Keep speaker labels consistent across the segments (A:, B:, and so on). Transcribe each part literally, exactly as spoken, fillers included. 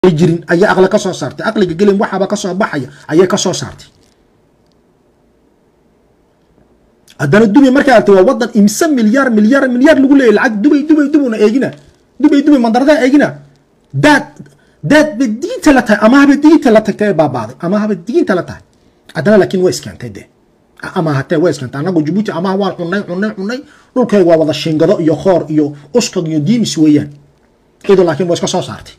A: jirin ayaa aqla ka soo saartay aqliga gelin waxaba ka soo baxaya ayaa ka soo saartay hadana Dubai markay artay waa wadan imsa milyar milyar milyar lagu leeyahay lacag Dubai Dubai Dubai eegina Dubai Dubai mandarada eegina dad dad bidinta la tahay ama bidinta la tagtay baabaaday ama bidinta la tahay hadana laakiin way iskantay de ama hatay way iskantay anagu Djibouti ama waan cunay cunay cunay dhulkay waa wada shingado iyo khoor iyo uskag iyo diimis weeyaan ido laakiin way iska soo saartay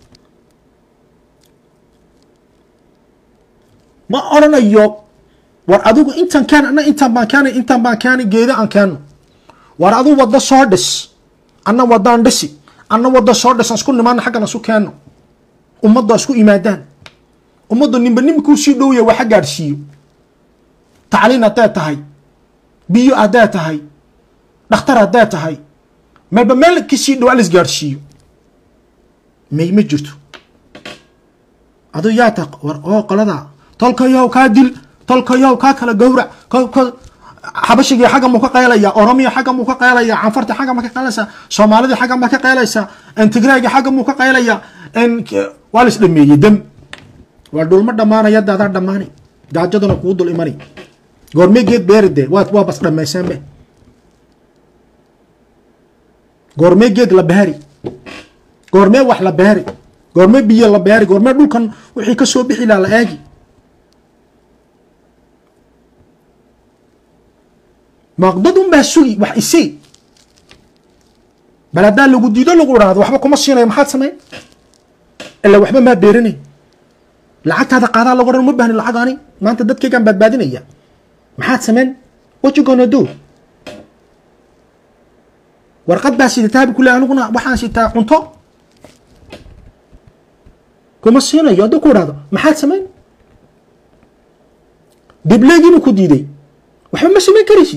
A: ما أرنا يوب ورأدوك إنتان كان أنا إنتان بان كان إنتان بان كان جيدا أن كان ورأدو ودا صاردس أنا ودا اندسي أنا ودا صاردس أسكون نمان حقا نسو كانو أمضى أسكو إمادان أمضى نمبنيم كوسي دوية وحقا رسيو تعلينا تاتهاي بيو أداتهاي نختار أداتهاي ما بمالك كسي دو ألس قارسيو مي مجرتو أدو ياتق ورأو قلدا تلك ياو كادل تلك ياو كاكلا جورع ك حبشي حاجة مكقيلة يا أورامي حاجة مكقيلة يا عنفرت حاجة مكقيلة سومالي حاجة مكقيلة انتجراج حاجة مكقيلة يا إن والس دمي يدم والدول مرة دمانة يد هذا دماني داجدنا قود الإماري غورمي جيت بيرد وات وابس لما يسمى غورمي جيت لبهاري غورمي وح لبهاري غورمي بيا لبهاري غورمي دول كان وحي كسو بحي لا لاجي مقددهم بهالسوي وح إسي بلدان لو جديدو لو قراد وحبا كما سينا محاد سمين إلا وحبا ما بيرني لعقت هذا قادا لو قراد مبهن العقاني ما أنت دد كي كان بدبادين إياه محاد سمين what you gonna do ورقد باسي تتابي كلها نقنا وحان سيتا قنطو كما سينا يا دو قراد محاد سمين دبلاجي مكو ديدي وحبا ما سمين كريسي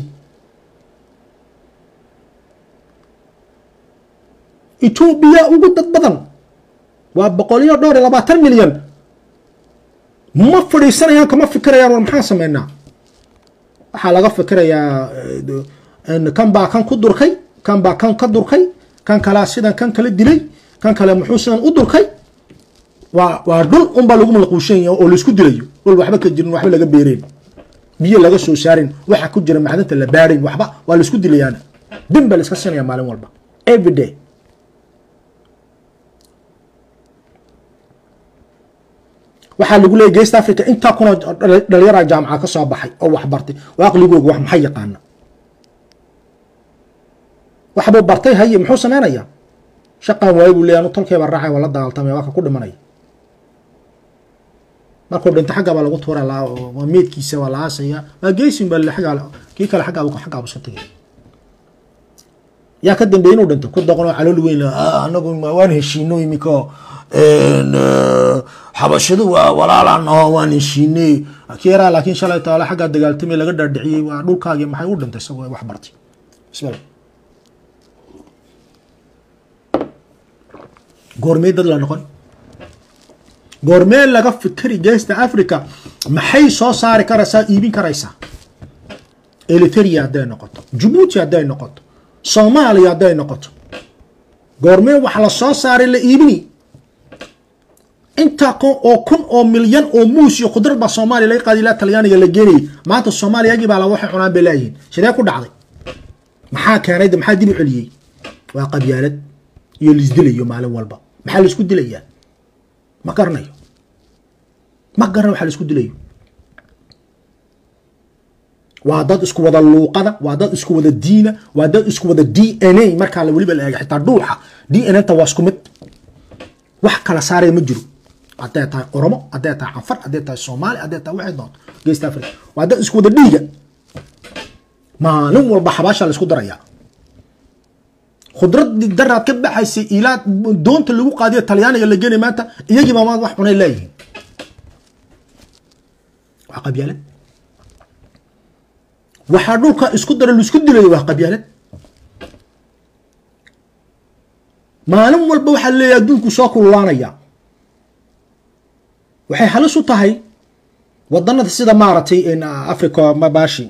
A: إثيوبيا وجود بدن وبقولية دور إلى باتر مليون ما فريسنا يا كم فكرة يا محاسم منا حالا فكرة يا إن كان با كان قدر خي كان با كان قدر خي كان كلا سيدا كان كلا دلي كان كلا محوسنا قدر خي وردول أم بالغم القوشين أو لسكو دليو ولا وحبة كجرن وحبة لقى بيرين بيجي لقى سو سارين وح كجرن معدن تلا بارين وحبة ولا لسكو دليانا دم بالسكسنا يا معلم والبا every day waxaa lagu leeyahay East Africa inta kuna dhalinyaro jaamacad ka soo baxay oo wax bartay oo aqligoogu wax maxay yaqaan waxba bartay hay muxuu sameeynaya shaqo way buu leeyahay tolkeeba raacay wala dagaaltamay waa ka ku dhimanay markuu dhinta xagga baa lagu tuuraa la waa meedkiisa waa la aasaya waa geesin baa la xagaa kii kale xagga uu xagga u tagay yaa ka dambeeyay inuu dhinto ku doqono calool weyn anagu waan heshiino imiko ان حبشدو walaalan oo waan heshiinay akiira laakiin shalay taala xagga dagaaltamay laga dhadhiciyay waa dhulkaaga maxay u dhintay isagoo wax bartay bismillah goormee dad la noqon goormee laga fikri East Africa maxay soo saari karaysaa iibin karaysaa Eritrea haday noqoto Djibouti haday noqoto Soomaaliya haday noqoto goormee wax la soo saaray la iibini inta ko oo kun oo milyan oo muus iyo khudar ba Soomaaliya la qaadi la Talyaaniga la geenay maanta Soomaaliya gii baa la waxay cunaan beelaayin sidee ku dhacday maxaa keenay maxaa dib u celiyay waa qabyaalad iyo lisdilayo maalin walba maxaa la isku dilayaa ma garanayo ma garan waxa la isku dilayo waa dad isku wada luuqada waa dad isku wada diina waa dad isku wada D N A marka la waliba la eego xitaa dhuuxa D N A ta waa isku mid wax kala saaray ma jiro hadday tahay Oromo hadday tahay Afar hadday tahay Soomaali hadday tahay waxay doonto East Africa waa dad isku wada dhiiga maalin walba xabaasha la isku daraya khudrad darad ka baxaysay ila doonta lagu qaadiyo Talyaaniga la geenay maanta iyagii ma wax cunay leeyihiin waa qabyaalad waxa dhulka isku daray isku dilay waa qabyaalad maalin walba waxa leeyahay adduunku soo kululaanaya waxay halis u tahay wadanada sida maaratay in Africa ma baashi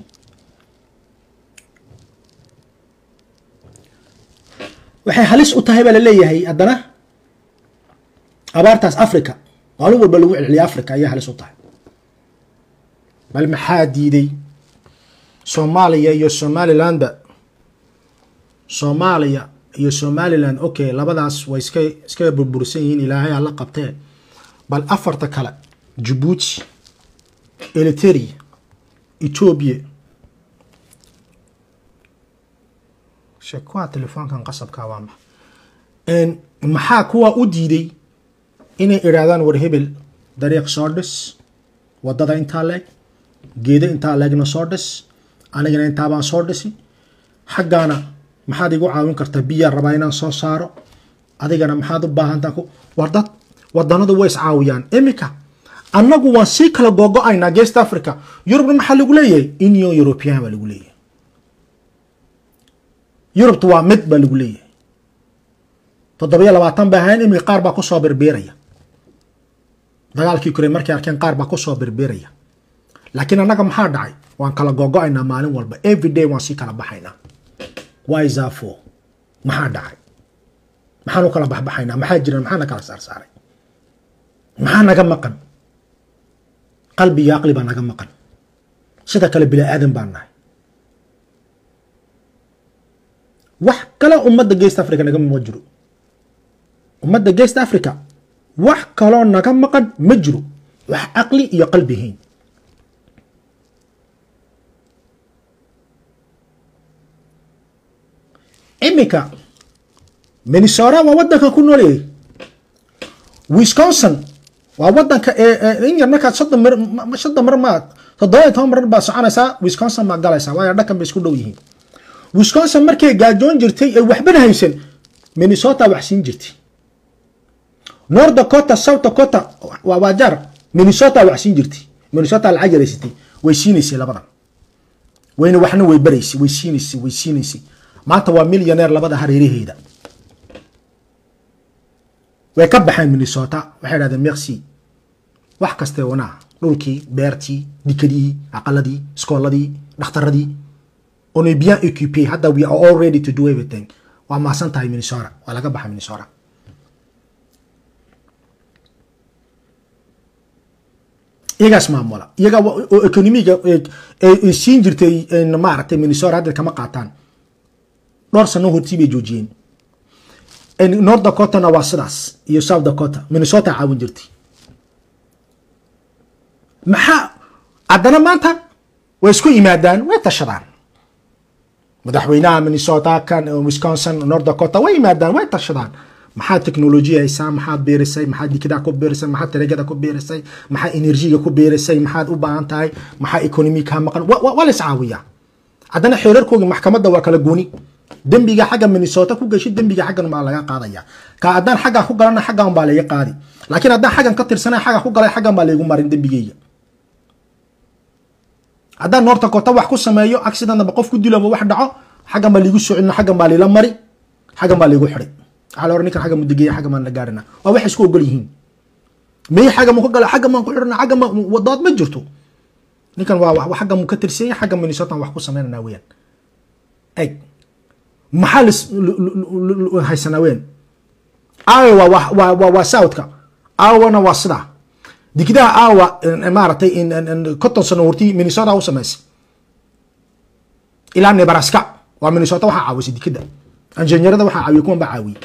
A: waxay halis u tahay baa la leeyahay adana abaartaas africa maalin walba lagu celceliya africa ayaa halis u tahay bal maxaa diiday soomaaliya iyo somalilandba soomaaliya iyo somaliland okay labadaas way iska iska burbursan yihiin ilaahay alla qabtee bal afarta kale Djibouti Eritrea Ethiopia shakwa telefoonkan qasabka waa ma en maxaa kuwa u diiday inay iraadaan war hebel dariiq soo dhis wadada inta leeg geeda inta leegna soo dhis anigana inta baan soo dhisi xaqana maxaad igu caawin kartaa biya rabaa inaan soo saaro adigana maxaad u baahan tahay wardad wadanadu way is caawiyaan imika annagu waan si kala gogo'ayna East Africa Europe maxaa lagu leeyahay Union European baa lagu leeyahay Europe waa mid baa lagu leeyahay toddoba iyo labaatan baahan in qaar baa ku soo berbeeraya dagaalkii kore markay arkeen qaar baa ku soo berbeeraya laakiin annaga maxaa dhacay waan kala gogo'ayna maalin walba every day waan si kala baxayna why is that for maxaa dhacay maxaan u kala baxbaxayna maxaa jira maxaan kala saar saaray maxaa naga maqan qalbi iyo aqli baa naga maqan sida kale bila aadan baan nahay wax kala ummadda East Africa naga ma jiro ummadda East Africa wax kala naga maqan ma jiro wax aqli iyo qalbi heen imika Minnesota waa wadanka ku noolay Wisconsin waa wadanka ee in yar marka soddon mar soddon mar ma toddoba iyo toban mar baa soconaysa Wisconsin ma galaysa waa dhakan bay isku dhow yihiin Wisconsin markay gaajoon jirtay ee waxba haysan Minnesota wax siin jirtay North Dakota South Dakota waa waajar Minnesota wax siin jirtay Minnesota la cajareysatay way siinaysa labadan wayna waxna way baraysay way siinaysa way siinaysa maanta waa millionaire labada hareeraheeda way ka baxeen Minnesota waxay yiraahdeen merci wax kaste wana dhulkii beertii dikadii aqaladii iskooladii dhakhtaradii on est bien équipé hadda we are all ready to do everything waa ma san tahay Minnesota waa laga baxay Minnesota iyagas maamula iyaga economiga ee siin jirtay in maartay Minnesota hadda kama qaataan dhowr sano hortii bay joojiyeen in North Dakota na waa sidaas iyo South Dakota Minnesota caawin jirtay maxaa adana maanta way isku yimaadaan way tashadaan madaxweynaha Minnesota kan Wisconsin North Dakota way yimaadaan way tashadaan maxaa teknolojiya ay saa maxaa beerisay maxaa dikada ku beerisay maxaa tareegada ku beerisay maxaa enerjiga ku beerisay maxaa u baahan tahay maxaa economic ka maqan wala iscaawiya adana xeerarkooda maxkamadda waa kala gooni dembiga xagga Minnesota ku gashay dembiga xaggan ma laga qaadaya ka adan xagga ku galana xaggan baa laga qaadi laakiin adan xaggan ka tirsanay xagga ku galay xaggan baa lagu marin dembigeeya adan North Dakota wax ku sameeyo accident ba qof ku dilo wax dhaco xaggan baa lagu soo cilna xaggan baa la mari xaggan baa lagu xiray على ورنيك حاجة مدقية حاجة ما نجارنا أو واحد سكوا قليهين مي حاجة مكجلة حاجة ما كلنا حاجة ما وضاد مجرته نكن وحاجة مكتر سيء حاجة من نساتنا وحكو سمينا ناويين أي محل هاي سنوين أيوة و و و وساوتك أو أنا وصلة دي كده أو إمارتي إن إن كتر سنورتي من نساتنا أو سماس إلى نبراسكا ومن نساتنا وحعاوس دي كده إنجنيير ده وحعاوي يكون بعاوي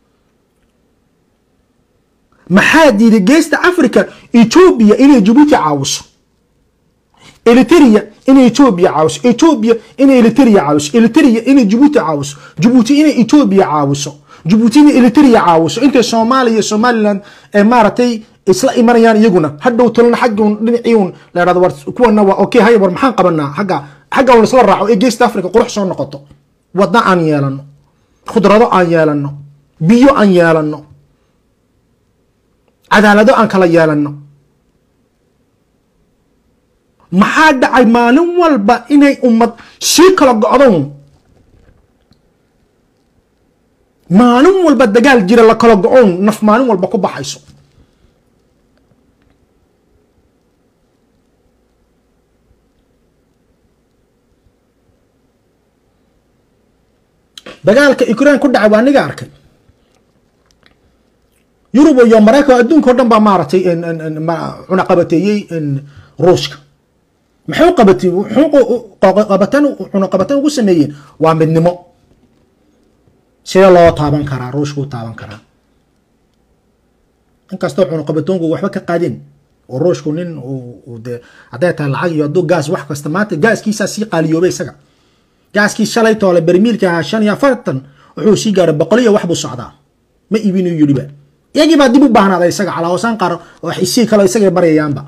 A: محادي لجيست أفريقيا إثيوبيا إلى جيبوتي عاوس إريتريا إلى إثيوبيا عاوس إثيوبيا إلى إريتريا عاوس إريتريا إلى جيبوتي عاوس جيبوتي إلى إثيوبيا عاوس جيبوتي إلى إريتريا عاوس أنت صوماليا صوماليلاند إماراتي إسرائيل مريان يجونا حد وطلنا حقهم لنعيون لا هذا ورد كونا أوكي هاي برمحان قبلنا حاجة حاجة ولا صار راعوا جيست أفريقيا قروح صار نقطة وضع عن يالنا خضرة عن يالنا بيو عن يالنا عدالة عن كلا يالنا ما حد عي مالهم والبا إني أمة شكل قعدهم مالهم والبا دجال جرا لك قعون نف مالهم والبا كوب حيسو dagaalka Ukraine ku dhacay waa niga arkay يوروب يا مريكا أدون كردن بمارتي إن إن عنا قبتي إن روسك محو قبتي محو قبتان عنا قبتان وسميين وعم بالنمو سير الله طابن كرا روسكو طابن كرا إن كاستوع عنا قبتون وحبك قادين وروسكو نين وده عداية العقل يدو غاز وحكا استمات غاز كيسا سيقا ليوبي سقا غاز كيسا شاليتو على برميل كهاشان يا فرطن وحو سيقا بقلية وحبو الصعداء ما يبينو يوليبا يجب أن ديبو باهنا هذا يسقى على وسان قار وحيسي كلا يسقى بري يانبا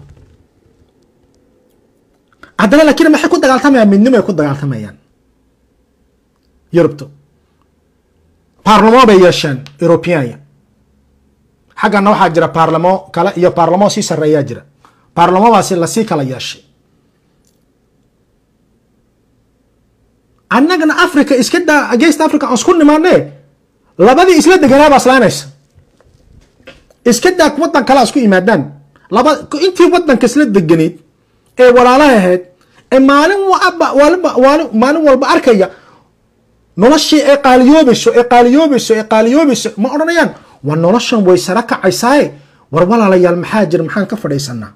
A: عدنا لكن ما حكون دقال ثميان من نما يكون دقال ثميان يربطو بارلمان بيشان إوروبيان حاجة نوحة جرى بارلمان كلا يا بارلمان سي سرية جرى بارلمان واسي لسي كلا ياشي عنا جنا أفريقيا إسكدا أجيست أفريقيا أسكون ما نه لبادي إسلام دجنا بسلانس إسكدا كوطن كلا أسكو إمادان لبا أنتي وطن كسلت دجنيد إيه ولا لا هاد إيه مالن وأبا ولا ولا مالن ولا بأركيا نلاشي إيه قاليوبس إيه قاليوبس إيه قاليوبس ما أرنيان ونلاشون ويسرك عيساي ورولا ليا المحاجر محان كفر يسنا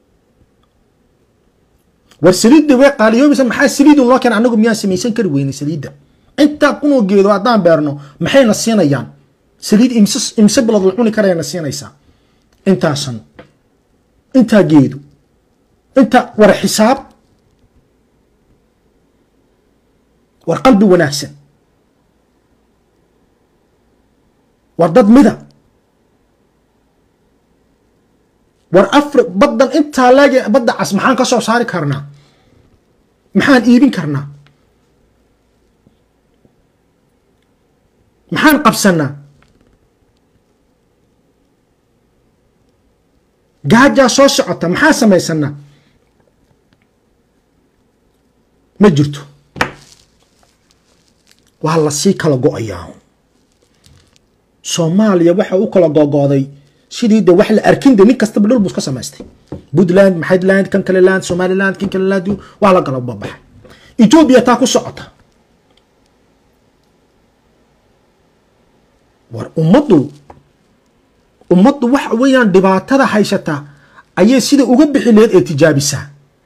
A: والسليد ده قاليوبس محا سليد الله كان عنكم مياه سميسن كروين سليد أنت كونوا جيدوا عدان بيرنو محين السينا يان سليد إمسس إمسبل ضلعوني كريان السينا يسا أنت عشان أنت جيدو أنت ورا حساب والقلب وناسن وردد مدى ورأفرق بدل أنت لاقي بدأ عس محان كسر صاري كرنا محان إيبين كرنا محان قبسنا قاعد جا صوص عطا محان سميسنا ما جرتو وهلا سي كلا غوياهم Soomaaliya waxa uu kala googooday sidii de wax la arkin de nin kasta bilul bus ka samaystay Puntland Maxayland kan kale land Somaliland kan kale land waa la galab babax Ethiopia taa ku socota war ummadu ummadu wax weeyaan dhibaatada haysata ayay sida uga bixi leed ee tijaabisa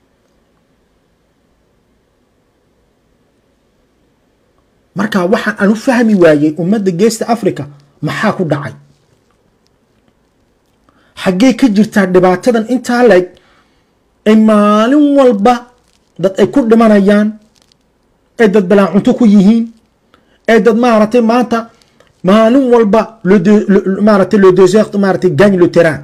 A: marka waxaan aanu fahmi waayay ummadda geesta Afrika maxaa ku dhacay xagee ka jirtaa dhibaatadan inta leeg ay maalin walba dad ay ku dhimanayaan ee dad balaa cunto ku yihiin ee dad maaragtay maanta maalin walba maaragtay le désert maaragtay gagne le terrain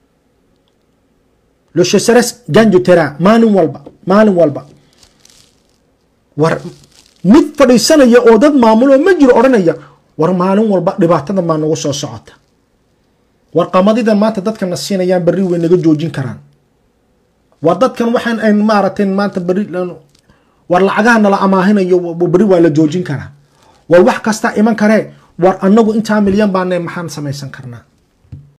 A: le sécheresse gagne le terrain maalin walba maalin walba war mid fadhiisanaya oo dad maamulo ma jiro oranaya war maalin walba dhibaatada ma nagu soo socota war qamadida maanta dadka nasiinayaan bari way naga joojin karaan war dadkan waxaan ay maaragtay maanta bari war lacagaha la amaahinayo bari waa la joojin karaa war wax kasta iman karee war anagu inta milyan baan maxaan samaysan karnaa